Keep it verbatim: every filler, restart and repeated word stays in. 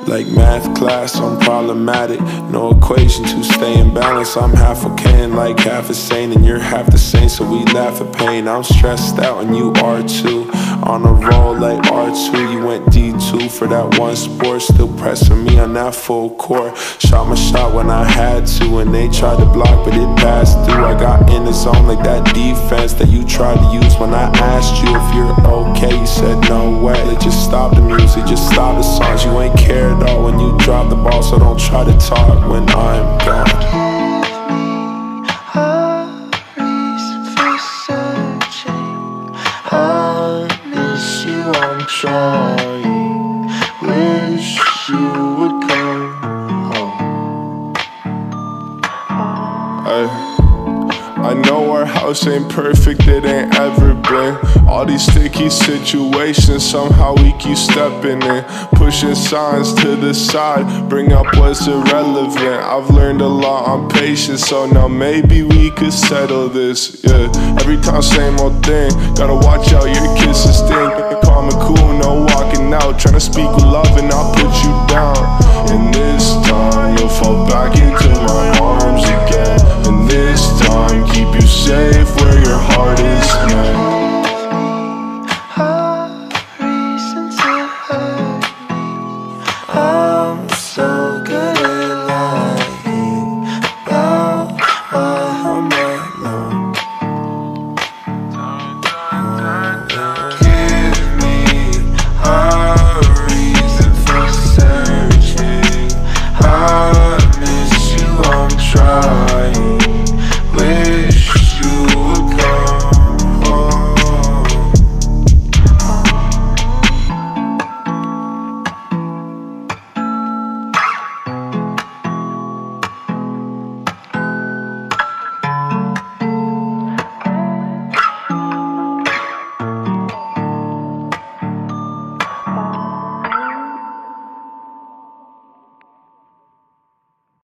Like math class, I'm problematic. No equation to stay in balance. I'm half okay and like half insane, and you're half the same, so we laugh at pain. I'm stressed out and you are too. On a roll like R two, you went D two for that one sport. Still pressing me on that full court. Shot my shot when I had to, and they tried to block, but it passed through. I got in the zone like that defense that you tried to use when I asked you if you're okay. You said no way. They just stop the music, just stop the songs. You ain't care at all when you drop the ball, so don't try to talk when I'm gone. I'm trying, wish you would come home. I, I know our house ain't perfect, it ain't ever been. All these sticky situations, somehow we keep stepping in. Pushing signs to the side, bring up what's irrelevant. I've learned a lot on patience, so now maybe we could settle this, yeah. Every time same old thing, gotta watch out, your kisses stink. Calm and cool, no walking out, tryna speak with love and I'll put you down. And this time you'll fall back into